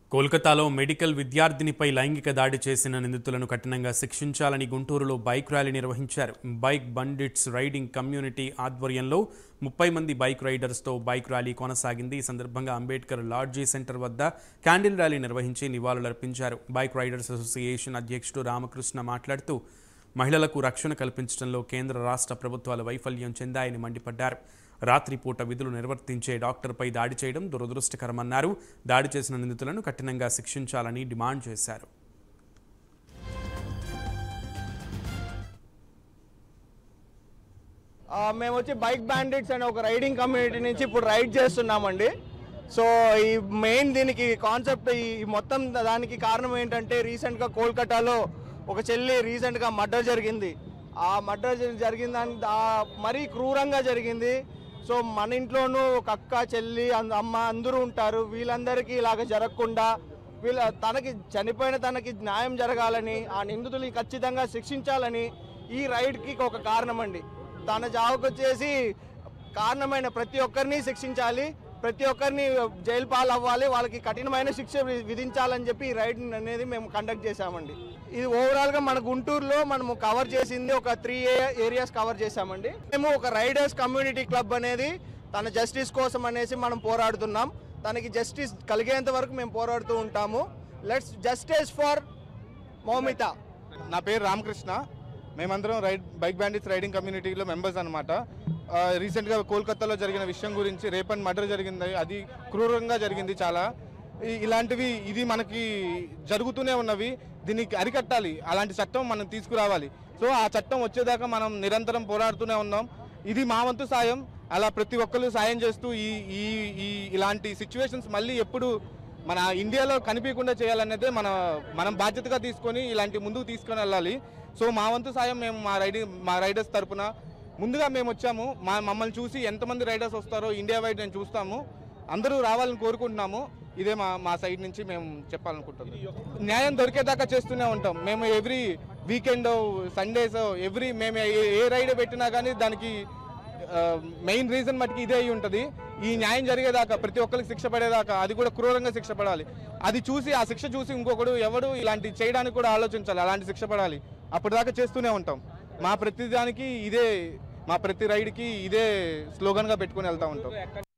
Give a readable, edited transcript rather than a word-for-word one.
కోల్కతాలో మెడికల్ విద్యార్థినిపై లైంగిక దాడి చేసిన నిందితులను కఠినంగా శిక్షించాలని గుంటూరులో బైక్ ర్యాలీ నిర్వహించారు. బైక్ బండిట్స్ రైడింగ్ కమ్యూనిటీ ఆధ్వర్యంలో 30 మంది బైక్ రైడర్స్తో బైక్ ర్యాలీ కొనసాగింది. ఈ సందర్భంగా అంబేద్కర్ లాడ్జీ సెంటర్ వద్ద క్యాండిల్ ర్యాలీ నిర్వహించి నివాళులర్పించారు. బైక్ రైడర్స్ అసోసియేషన్ అధ్యక్షుడు రామకృష్ణ మాట్లాడుతూ మహిళలకు రక్షణ కల్పించడంలో కేంద్ర రాష్ట్ర ప్రభుత్వాల వైఫల్యం చెందాయని మండిపడ్డారు. రాత్రిపూట విధులు నిర్వర్తించే డాక్టర్పై దాడి చేయడం దురదృష్టకరమన్నారు. దాడి చేసిన నిందితులను కఠినంగా శిక్షించాలని డిమాండ్ చేశారు. మేము వచ్చి బైక్ బ్యాండిట్స్ అనే ఒక రైడింగ్ కమ్యూనిటీ నుంచి ఇప్పుడు రైడ్ చేస్తున్నామండి. సో ఈ మెయిన్ దీనికి కాన్సెప్ట్ ఈ మొత్తం దానికి కారణం ఏంటంటే రీసెంట్గా కోల్కతాలో ఒక చెల్లి రీసెంట్గా మర్డర్ జరిగింది. ఆ మర్డర్ జరిగిన మరీ క్రూరంగా జరిగింది. సో మన ఇంట్లోనూ ఒక అక్క చెల్లి అమ్మ అందరూ ఉంటారు. వీళ్ళందరికీ ఇలాగ జరగకుండా తనకి చనిపోయిన తనకి న్యాయం జరగాలని, ఆ నిందితుల్ని ఖచ్చితంగా శిక్షించాలని ఈ రైడ్కి ఒక కారణం అండి. తన జాబుకు వచ్చేసి కారణమైన ప్రతి ఒక్కరిని శిక్షించాలి, ప్రతి ఒక్కరిని జైలు పాలు అవ్వాలి, వాళ్ళకి కఠినమైన శిక్ష విధించాలని చెప్పి ఈ రైడ్ అనేది మేము కండక్ట్ చేశామండి. ఇది ఓవరాల్గా మన గుంటూరులో మనము కవర్ చేసింది ఒక 3 ఏరియాస్ కవర్ చేశామండి. మేము ఒక రైడర్స్ కమ్యూనిటీ క్లబ్ అనేది తన జస్టిస్ కోసం అనేసి మనం పోరాడుతున్నాం. తనకి జస్టిస్ కలిగేంత వరకు మేము పోరాడుతూ ఉంటాము. Let's justice for Moumita. నా పేరు రామకృష్ణ. మేమందరం బైక్ బ్యాండిట్స్ రైడింగ్ కమ్యూనిటీలో మెంబర్స్ అనమాట. రీసెంట్గా కోల్కతాలో జరిగిన విషయం గురించి రేప్ అండ్ మర్డర్ జరిగింది. అది క్రూరంగా జరిగింది చాలా. ఇలాంటివి ఇది మనకి జరుగుతూనే ఉన్నవి. దీనికి అరికట్టాలి. అలాంటి చట్టం మనం తీసుకురావాలి. సో ఆ చట్టం వచ్చేదాకా మనం నిరంతరం పోరాడుతూనే ఉన్నాం. ఇది మా వంతు సాయం. అలా ప్రతి ఒక్కరు సాయం చేస్తూ ఇలాంటి సిచ్యువేషన్స్ మళ్ళీ ఎప్పుడు మన ఇండియాలో కనిపించకుండా చేయాలనేదే మనం బాధ్యతగా తీసుకొని ఇలాంటి ముందుకు తీసుకొని వెళ్ళాలి. సో మా వంతు సాయం మేము మా రైడర్స్ తరపున ముందుగా మేము వచ్చాము. మమ్మల్ని చూసి ఎంతమంది రైడర్స్ వస్తారో ఇండియా వైడ్ నేను చూస్తాము. అందరూ రావాలని కోరుకుంటున్నాము. ఇదే మా సైడ్ నుంచి మేము చెప్పాలనుకుంటున్నాం. న్యాయం దొరికేదాకా చేస్తూనే ఉంటాం. మేము ఎవ్రీ వీకెండ్ సండేస్ మేము ఏ రైడ్ పెట్టినా కానీ దానికి మెయిన్ రీజన్ మటుకు ఇదే అయి ఉంటుంది. ఈ న్యాయం జరిగేదాకా ప్రతి ఒక్కరికి శిక్ష పడేదాకా, అది కూడా క్రూరంగా శిక్ష పడాలి. అది చూసి ఆ శిక్ష చూసి ఇంకొకడు ఎవడు ఇలాంటి చేయడానికి కూడా ఆలోచించాలి. అలాంటి శిక్ష పడాలి. అప్పటిదాకా చేస్తూనే ఉంటాం. మా ప్రతి రైడ్కి ఇదే స్లోగన్గా పెట్టుకుని వెళ్తూ ఉంటాం.